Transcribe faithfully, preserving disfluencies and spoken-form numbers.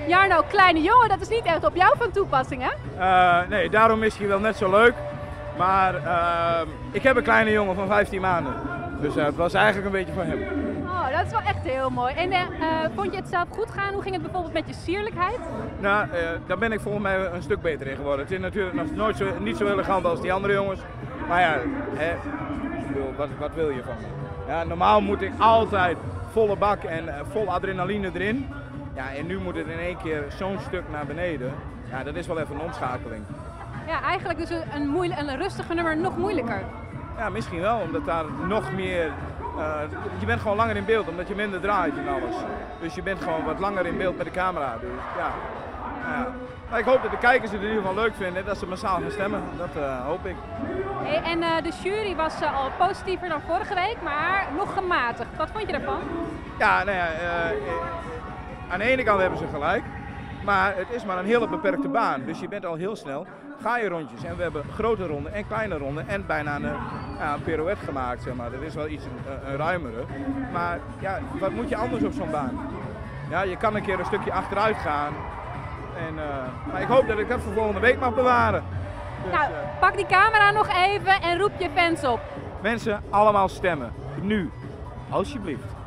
Jarno, kleine jongen, dat is niet echt op jou van toepassing, hè? Uh, nee, daarom misschien wel net zo leuk. Maar uh, ik heb een kleine jongen van vijftien maanden. Dus uh, het was eigenlijk een beetje voor hem. Oh, dat is wel echt heel mooi. En uh, vond je het zelf goed gaan? Hoe ging het bijvoorbeeld met je sierlijkheid? Nou, uh, daar ben ik volgens mij een stuk beter in geworden. Het is natuurlijk nog nooit zo, niet zo elegant als die andere jongens. Maar ja, hè, wat, wat wil je van me? Ja, normaal moet ik altijd volle bak en uh, vol adrenaline erin. Ja, en nu moet het in één keer zo'n stuk naar beneden. Ja, dat is wel even een omschakeling. Ja, eigenlijk dus een, moeilijk, een rustiger nummer nog moeilijker. Ja, misschien wel, omdat daar nog meer... Uh, je bent gewoon langer in beeld, omdat je minder draait en alles. Dus je bent gewoon wat langer in beeld met de camera. Dus, ja. Ja. Maar ik hoop dat de kijkers het in ieder geval leuk vinden, dat ze massaal gaan stemmen. Dat uh, hoop ik. Hey, en uh, de jury was uh, al positiever dan vorige week, maar nog gematigd. Wat vond je daarvan? Ja, nou ja, uh, aan de ene kant hebben ze gelijk. Maar het is maar een hele beperkte baan, dus je bent al heel snel, ga je rondjes. En we hebben grote ronden en kleine ronden en bijna een, ja, een pirouette gemaakt, zeg maar. Dat is wel iets een, een ruimere. Maar ja, wat moet je anders op zo'n baan? Ja, je kan een keer een stukje achteruit gaan. En, uh, maar ik hoop dat ik dat voor volgende week mag bewaren. Dus, nou, uh, pak die camera nog even en roep je fans op. Mensen, allemaal stemmen. Nu. Alsjeblieft.